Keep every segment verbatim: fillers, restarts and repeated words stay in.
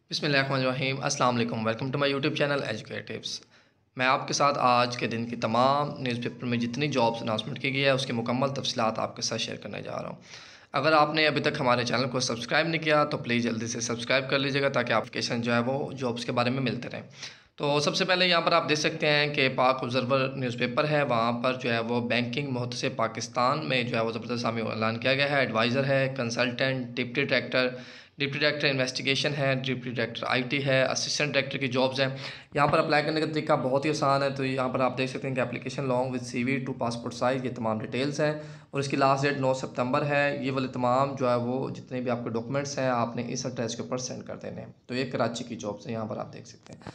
बिस्मिल्लाहिर्रहमानिर्रहीम अस्सलाम वालेकुम। Welcome to my YouTube channel Educatives. मैं आपके साथ आज के दिन की तमाम न्यूज़पेपर में जितनी जॉब्स अनाउंसमेंट की गई है उसकी मुकम्मल तफसीलात आपके साथ शेयर करने जा रहा हूँ। अगर आपने अभी तक हमारे चैनल को सब्सक्राइब नहीं किया तो प्लीज़ जल्दी से सब्सक्राइब कर लीजिएगा ताकि एप्लीकेशन जो है वो जॉब्स के बारे में मिलते रहें। तो सबसे पहले यहाँ पर आप देख सकते हैं कि पाक ऑब्जर्वर न्यूज़पेपर है, वहाँ पर जो है वो बैंकिंग मुहतसिब पाकिस्तान में जो है वो ज़बरदस्त सामी ऐलान किया गया है। एडवाइज़र है, consultant, deputy director, deputy director investigation है, डिप्टी डायरेक्टर आईटी है, असिस्टेंट डायरेक्टर की जॉब्स हैं। यहाँ पर अप्लाई करने का तरीका बहुत ही आसान है। तो यहाँ पर आप देख सकते हैं कि application long with CV two passport size, ये तमाम डिटेल्स हैं और इसकी लास्ट डेट नौ सितंबर है। ये वाले तमाम जो है वो जितने भी आपके डॉक्यूमेंट्स हैं आपने इस एड्रेस के ऊपर सेंड कर देने हैं। तो ये कराची की जॉब्स हैं, यहाँ पर आप देख सकते हैं।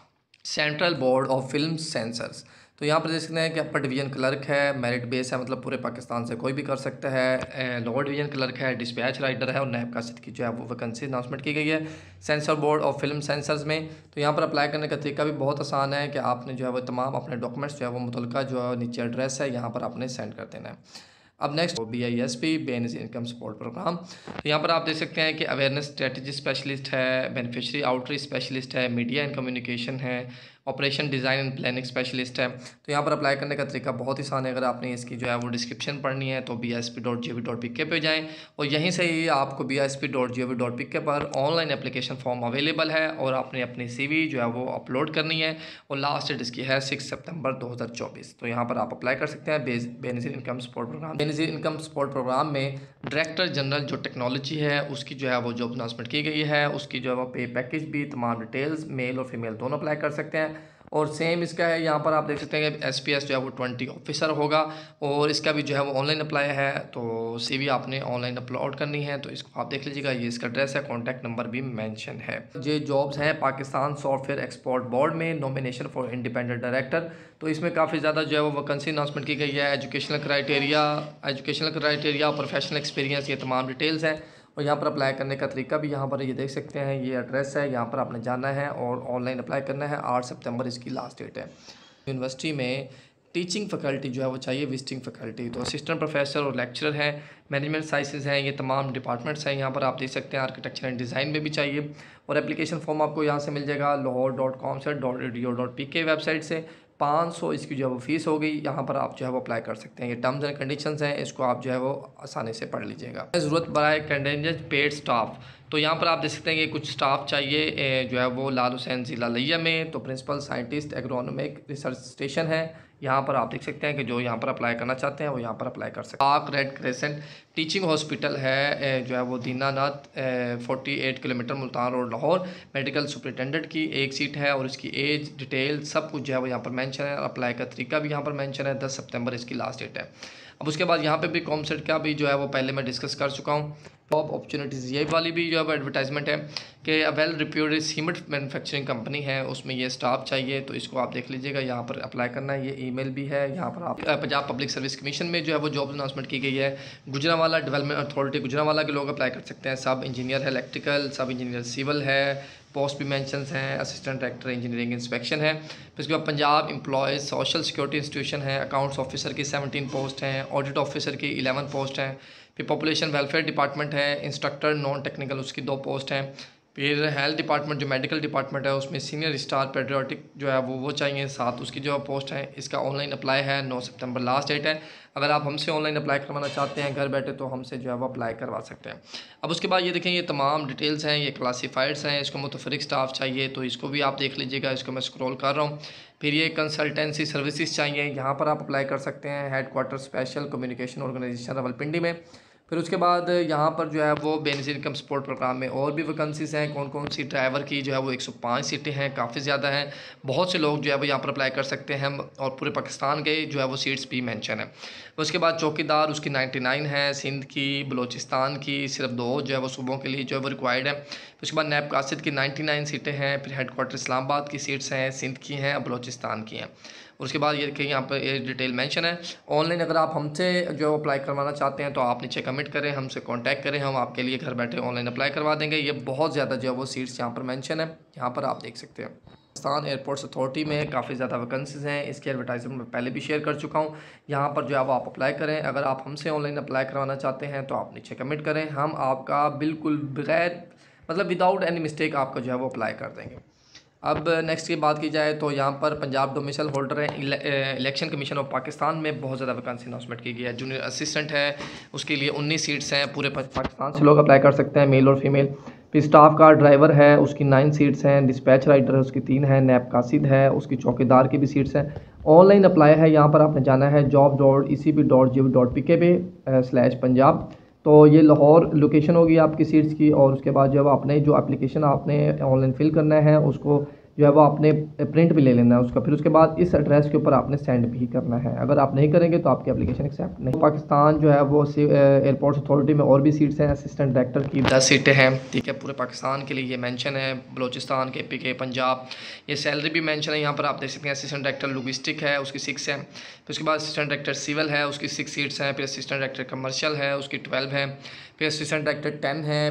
Central Board of Film Censors, तो यहाँ पर देख सकते हैं कि अपर डिवीज़न क्लर्क है, मेरिट बेस है, मतलब पूरे पाकिस्तान से कोई भी कर सकता है। लोअर डिवीज़न क्लर्क है, डिस्पैच राइटर है और नायब कासिद की जो है वो वैकेंसी अनाउंसमेंट की गई है Censor Board of Film Censors में। तो यहाँ पर अप्लाई करने का तरीका भी बहुत आसान है कि आपने जो है वो तमाम अपने डॉक्यूमेंट्स जो है वो मुतल्लिका जो है नीचे एड्रेस है यहाँ पर आपने सेंड कर देना है। अब next B I S P beneficiary income support programme, तो यहाँ पर आप देख सकते हैं कि अवेयरनेस स्ट्रेटजी स्पेशलिस्ट है, बेनिफिशियरी आउटरीच स्पेशलिस्ट है, मीडिया एंड कम्युनिकेशन है, operation design and planning specialist है। तो यहाँ पर अप्लाई करने का तरीका बहुत ही आसान है। अगर आपने इसकी जो है वो डिस्क्रिप्शन पढ़नी है तो B I S P dot G O V dot P K पे जाएँ और यहीं से ही आपको B I S P dot G O V dot P K पर ऑनलाइन एप्लीकेशन फॉर्म अवेलेबल है और आपने अपनी सी वी जो है वो अपलोड करनी है और लास्ट डेट इसकी है सिक्स सितंबर दो हज़ार चौबीस। तो यहाँ पर आप अप्लाई कर सकते हैं beneficiary income support programme. Beneficiary income support programme में डायरेक्टर जनरल जो टेक्नोलॉजी है उसकी जो है वो जॉब अनाउंसमेंट की गई है। उसकी जो है वो पे पैकेज भी तमाम डिटेल्स मेल और फीमेल दोनों अप्लाई कर सकते हैं और सेम इसका है। यहाँ पर आप देख सकते हैं कि एस पी एस जो है वो ट्वेंटी ऑफिसर होगा और इसका भी जो है वो ऑनलाइन अप्लाई है। तो सीवी आपने ऑनलाइन अपलोड करनी है, तो इसको आप देख लीजिएगा। ये इसका एड्रेस है, कॉन्टैक्ट नंबर भी मेंशन है। ये जॉब्स हैं पाकिस्तान सॉफ्टवेयर एक्सपोर्ट बोर्ड में, नॉमिनेशन फॉर इंडिपेंडेंट डायरेक्टर। तो इसमें काफ़ी ज़्यादा जो है वो वैकेंसी अनाउंसमेंट की गई है। Educational criteria educational criteria professional experience, ये तमाम डिटेल्स हैं और यहाँ पर अप्लाई करने का तरीका भी यहाँ पर ये देख सकते हैं। ये एड्रेस है, यहाँ पर आपने जाना है और ऑनलाइन अप्लाई करना है। आठ सितंबर इसकी लास्ट डेट है। यूनिवर्सिटी में टीचिंग फैकल्टी जो है वो चाहिए, विजिटिंग फैकल्टी, तो असिस्टेंट प्रोफेसर और लेक्चरर है, मैनेजमेंट साइंसेज हैं, ये तमाम डिपार्टमेंट्स हैं। यहाँ पर आप देख सकते हैं आर्किटेक्चर एंड डिज़ाइन में भी चाहिए और एप्लीकेशन फॉर्म आपको यहाँ से मिल जाएगा लाहौर डॉट कॉम से dot D O dot P K website से। पाँच सौ इसकी जो है वो फ़ीस हो गई। यहाँ पर आप जो है वो अप्लाई कर सकते हैं। ये टर्म्स एंड कंडीशंस हैं, इसको आप जो है वो आसानी से पढ़ लीजिएगा। ज़रूरत बराए कंटेंजेंट पेड स्टाफ, तो यहाँ पर आप देख सकते हैं कि कुछ स्टाफ चाहिए जो है वो लाल हुसैन ज़िला लिया में। तो principal scientist agronomic research station है, यहाँ पर आप देख सकते हैं कि जो यहाँ पर अप्लाई करना चाहते हैं वो यहाँ पर अप्लाई कर सकते हैं। पाक रेड क्रेसेंट टीचिंग हॉस्पिटल है जो है वो Dinanath forty eight kilometre Multan road Lahore, medical superintendent की एक सीट है और इसकी एज डिटेल सब कुछ जो है वो यहाँ पर मेंशन है। अप्लाई का तरीका भी यहाँ पर मेंशन है। दस सितंबर इसकी लास्ट डेट है। अब उसके बाद यहाँ पे भी कॉमसेट का भी जो है वो पहले मैं डिस्कस कर चुका हूँ। जॉब अपॉर्चुनिटीज़, ये वाली भी जो है वो एडवर्टाइजमेंट है कि well reputed cement manufacturing company है, उसमें ये स्टाफ चाहिए। तो इसको आप देख लीजिएगा, यहाँ पर अप्लाई करना है। ये ईमेल भी है। यहाँ पर आप पंजाब पब्लिक सर्विस कमीशन में जो है वो जॉब अनाउंसमेंट की गई है। गुजरांवाला डेवलपमेंट अथॉरिटी गुजरांवाला के लोग अप्लाई कर सकते हैं। सब इंजीनियर है इलेक्ट्रिकल, सब इंजीनियर सिविल है, पोस्ट भी मेंशंस हैं, असिस्टेंट डायरेक्टर इंजीनियरिंग इंस्पेक्शन है। फिर उसके बाद Punjab employees social security institution है, अकाउंट्स ऑफिसर की सेवनटीन पोस्ट हैं, ऑडिट ऑफिसर की इलेवन पोस्ट हैं। फिर पॉपुलेशन वेलफेयर डिपार्टमेंट है, इंस्ट्रक्टर नॉन टेक्निकल उसकी दो पोस्ट हैं। फिर हेल्थ डिपार्टमेंट जो मेडिकल डिपार्टमेंट है उसमें सीनियर स्टार पेट्रियाटिक जो है वो वो चाहिए, साथ उसकी जो पोस्ट है। इसका ऑनलाइन अप्लाई है, नौ सितंबर लास्ट डेट है। अगर आप हमसे ऑनलाइन अप्लाई करवाना चाहते हैं घर बैठे तो हमसे जो है वो अप्लाई करवा सकते हैं। अब उसके बाद ये देखें, ये तमाम डिटेल्स हैं, ये क्लासीफाइड्स हैं। इसको मुतफरिक स्टाफ चाहिए तो इसको भी आप देख लीजिएगा। इसको मैं स्क्रॉल कर रहा हूँ। फिर ये कंसल्टेंसी सर्विसेज चाहिए, यहाँ पर आप अप्लाई कर सकते हैं। Head quarter special communication organisation Rawalpindi में। फिर उसके बाद यहाँ पर जो है वो बेनिफिशियरी इनकम सपोर्ट प्रोग्राम में और भी वैकेंसीज़ हैं। कौन कौन सी, ड्राइवर की जो है वो एक सौ पाँच सीटें हैं, काफ़ी ज़्यादा हैं। बहुत से लोग जो है वो यहाँ पर अप्लाई कर सकते हैं और पूरे पाकिस्तान के जो है वो सीट्स भी मेंशन है। उसके बाद चौकीदार उसकी निन्यानवे है, सिंध की, बलोचिस्तान की सिर्फ दो जो है वो सूबों के लिए जो है वो रिक्वायर्ड है। फिर उसके बाद नैब कासिद की निन्यानवे सीटें हैं। फिर हेड क्वार्टर इस्लामाबाद की सीट्स हैं, सिंध की हैं, बलोचिस्तान की हैं। उसके बाद ये देखिए यहाँ पर ये डिटेल मेंशन है। ऑनलाइन अगर आप हमसे जो अप्लाई करवाना चाहते हैं तो आप नीचे कमेंट करें, हमसे कांटेक्ट करें, हम आपके लिए घर बैठे ऑनलाइन अप्लाई करवा देंगे। ये बहुत ज़्यादा जो है वो सीट्स यहाँ पर मेंशन है, यहाँ पर आप देख सकते हैं। पाकिस्तान एयरपोर्ट्स अथॉरिटी में काफ़ी ज़्यादा वैकेंसीज़ हैं। इसकी एडवर्टाइजमेंट मैं पहले भी शेयर कर चुका हूँ। यहाँ पर जो है वो आप अप्लाई करें। अगर आप हमसे ऑनलाइन अप्लाई करवाना चाहते हैं तो आप नीचे कमेंट करें, हम आपका बिल्कुल बगैर मतलब विदाउट एनी मिस्टेक आपका जो है वो अप्लाई कर देंगे। अब नेक्स्ट की बात की जाए तो यहाँ पर पंजाब डोमिसाइल होल्डर है, इलेक्शन कमीशन ऑफ पाकिस्तान में बहुत ज़्यादा वैकेंसी अनाउंसमेंट की गई है। जूनियर असिस्टेंट है, उसके लिए उन्नीस सीट्स हैं, पूरे पाकिस्तान से लोग अप्लाई कर सकते हैं, मेल और फीमेल। फिर स्टाफ का ड्राइवर है, उसकी नाइन सीट्स हैं। डिस्पैच राइटर है, उसकी तीन है। नैब कासिद है, उसकी चौकीदार की भी सीट्स हैं। ऑनलाइन अप्लाई है, यहाँ पर आपने जाना है job dot E C B dot G O V dot P K पे स्लैश पंजाब। तो ये लाहौर लोकेशन होगी आपकी सीट्स की, और उसके बाद जो है आपने जो एप्लीकेशन आपने ऑनलाइन फिल करना है उसको जो है वो आपने प्रिंट भी ले लेना है उसका। फिर उसके बाद इस एड्रेस के ऊपर आपने सेंड भी करना है। अगर आप नहीं करेंगे तो आपकी एप्लीकेशन एक्सेप्ट नहीं। पाकिस्तान जो है वो एयरपोर्ट्स अथॉरिटी में और भी सीट्स हैं, असिस्टेंट डायरेक्टर की दस सीटें हैं, ठीक है, पूरे पाकिस्तान के लिए ये मेंशन है। बलोचिस्तान के पी के पंजाब, ये सैलरी भी मेंशन है यहाँ पर, आप देख सकते हैं। असिस्टेंट डायरेक्टर लॉजिस्टिक है, उसकी सिक्स है। फिर उसके बाद असिस्टेंट डायरेक्टर सिविल है, उसकी सिक्स सीट्स हैं। फिर असिस्टेंट डायरेक्टर कमर्शियल है, उसकी ट्वेल्व है। फिर असिस्टेंट डायरेक्टर टेन है।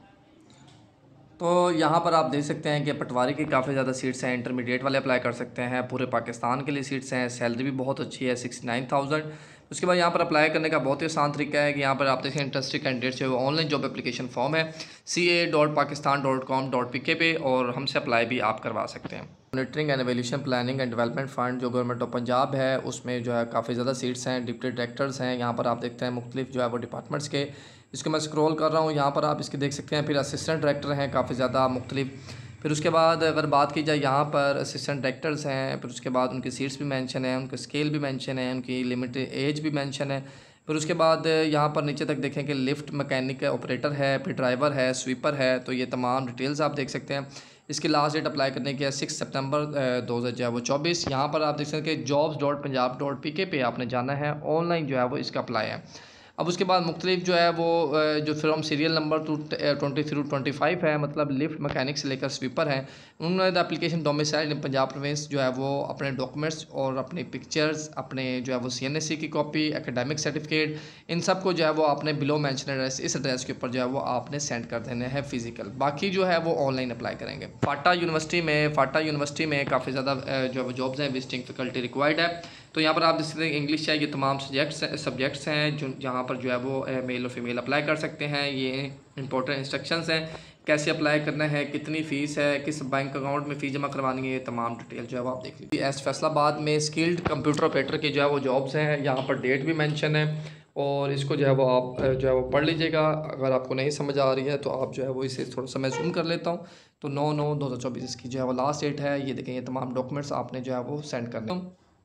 तो यहाँ पर आप देख सकते हैं कि पटवारी की काफ़ी ज़्यादा सीट्स हैं, इंटरमीडिएट वाले अप्लाई कर सकते हैं। पूरे पाकिस्तान के लिए सीट्स हैं, सैलरी भी बहुत अच्छी है, सिक्सटी नाइन थाउजेंड। उसके बाद यहाँ पर अप्लाई करने का बहुत ही आसान तरीका है कि यहाँ पर आप देखें इंटरेस्टेड कैंडिडेट्स जो ऑनलाइन जॉब एप्लीकेशन फॉर्म है C A dot Pakistan dot com dot P K पे, और हमसे अप्लाई भी आप करवा सकते हैं। Monitoring and evolution planning and development fund जो गवर्नमेंट ऑफ पंजाब है उसमें जो है काफ़ी ज़्यादा सीट्स हैं। डिप्टी डायरेक्टर्स हैं, यहाँ पर आप देखते हैं मुख्तलिफ जो है वो डिपार्टमेंट्स के। इसको मैं स्क्रॉल कर रहा हूँ, यहाँ पर आप इसके देख सकते हैं। फिर असिस्टेंट डायरेक्टर हैं काफ़ी ज़्यादा मुख्तलिफ। फिर उसके बाद अगर बात की जाए यहाँ पर असिस्टेंट डायरेक्टर्स हैं, फिर उसके बाद उनकी सीट्स भी मेंशन है, उनके स्केल भी मेंशन है, उनकी लिमिटेड एज भी मेंशन है। फिर उसके बाद यहाँ पर नीचे तक देखें कि लिफ्ट मैकेनिक ऑपरेटर है, फिर ड्राइवर है, स्वीपर है। तो ये तमाम डिटेल्स आप देख सकते हैं। इसकी लास्ट डेट अप्लाई करने की है सिक्स सितंबर दो हज़ार जो है वो चौबीस। यहाँ पर आप देख सकते हैं कि jobs dot Punjab dot P K पे आपने जाना है, ऑनलाइन जो है वो इसका अप्लाई है। अब उसके बाद मुख्तलिफ जो है वो जो from serial number two twenty through twenty five है, मतलब लिफ्ट मैकेनिक से लेकर स्वीपर है, उन्होंने application domicile in Punjab province जो है वो अपने डॉक्यूमेंट्स और अपने पिक्चर्स, अपने जो है वो सी एन एस सी की कॉपी, एकेडमिक सर्टिफिकेट, इन सब को जो है वो आपने बिलो मेंशन एड्रेस, इस एड्रेस के ऊपर जो है वो आपने सेंड कर देने हैं फिजिकल। बाकी जो है वो ऑनलाइन अप्लाई करेंगे। फाटा यूनिवर्सिटी में फाटा यूनिवर्सिटी में काफ़ी ज़्यादा जो है वो जॉब्स हैं, विजिटिंग फैकल्टी रिक्वायर्ड है। तो यहाँ पर आप देख सकते हैं इंग्लिश है, ये तमाम सब्जेक्ट्स सब्जेक्ट्स हैं जो जहाँ पर जो है वो मेल और फीमेल अप्लाई कर सकते हैं। ये इंपॉर्टेंट इंस्ट्रक्शंस हैं, कैसे अप्लाई करना है, कितनी फ़ीस है, किस बैंक अकाउंट में फ़ीस जमा करवानी है, ये तमाम डिटेल जो है वो आप देख लीजिए। एस फैसलाबाद में स्किल्ड कंप्यूटर ऑपरेटर की जो है वो जॉब्स हैं, यहाँ पर डेट भी मेंशन है, और इसको जो है वो आप जो है वो पढ़ लीजिएगा। अगर आपको नहीं समझ आ रही है तो आप जो है वो इसे थोड़ा सा मैं जूम कर लेता हूँ। तो नौ नौ दो हज़ार चौबीस इसकी जो है वो लास्ट डेट है। ये देखें, ये तमाम डॉक्यूमेंट्स आपने जो है वो सेंड करने।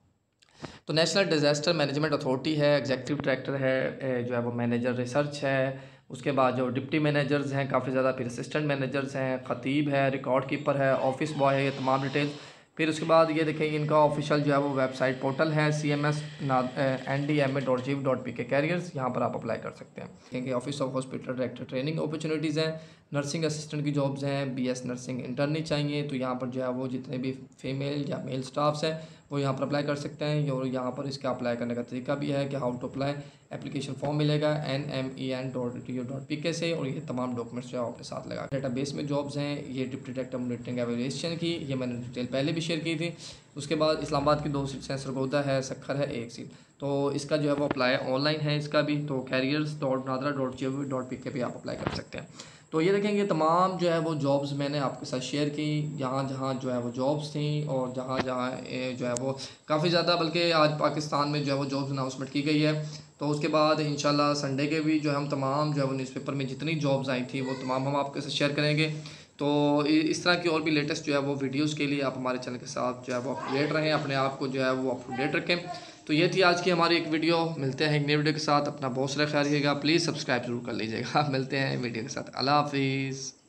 तो नेशनल डिज़ास्टर मैनेजमेंट अथॉरिटी है, एग्जीक्यूटिव डायरेक्टर है, जो है वो मैनेजर रिसर्च है। उसके बाद जो डिप्टी मैनेजर्स हैं काफ़ी ज़्यादा, फिर असिस्टेंट मैनेजर्स हैं, ख़तीब है, रिकॉर्ड कीपर है, ऑफिस बॉय है, ये तमाम डिटेल्स। फिर उसके बाद ये देखें इनका ऑफिशियल जो है वो वेबसाइट पोर्टल है C M S N D M A dot G dot P K careers, यहाँ पर आप अप्लाई कर सकते हैं। देखेंगे office of hospital director training opportunities हैं, नर्सिंग असिस्टेंट की जॉब्स हैं, बी एस नर्सिंग इंटर्नी चाहिए। तो यहाँ पर जो है वो जितने भी फीमेल या मेल स्टाफ्स हैं वो यहाँ पर अप्लाई कर सकते हैं। और यहाँ पर इसका अप्लाई करने का तरीका भी है कि how to apply. Application form मिलेगा N M E N dot T O dot P K से, और ये तमाम डॉक्यूमेंट्स जो है अपने साथ लगा। डेटाबेस में जॉब्स हैं, ये डिप्टी डायरेक्टर मॉनिटरिंग एवोल्यूशन की, ये मैंने डिटेल पहले भी शेयर की थी। उसके बाद इस्लामाबाद की दो सीट्स हैं, सरगोदा है, सखर है एक सीट। तो इसका जो है वो अप्लाई ऑनलाइन है इसका भी। तो careers dot NADRA dot G O V dot P K पे आप अप्लाई कर सकते हैं। तो ये देखेंगे तमाम जो है वो जॉब्स मैंने आपके साथ शेयर की, जहाँ जहाँ जो है वो जॉब्स थी, और जहाँ जहाँ जो है वो काफ़ी ज़्यादा, बल्कि आज पाकिस्तान में जो है वो जॉब्स अनाउंसमेंट की गई है। तो उसके बाद इंशाल्लाह संडे के भी जो है हम तमाम जो है वो न्यूज़पेपर में जितनी जॉब्स आई थी वो तमाम हम आपके साथ शेयर करेंगे। तो इस तरह की और भी लेटेस्ट जो है वो वीडियोज़ के लिए आप हमारे चैनल के साथ जो है वो अपडेट रहें, अपने आप को जो है वो अप टू डेट रखें। तो ये थी आज की हमारी एक वीडियो। मिलते हैं एक नई वीडियो के साथ। अपना बहुत सारा ख्याल रखिएगा, प्लीज़ सब्सक्राइब जरूर कर लीजिएगा। मिलते हैं वीडियो के साथ। अल्लाह हाफिज़।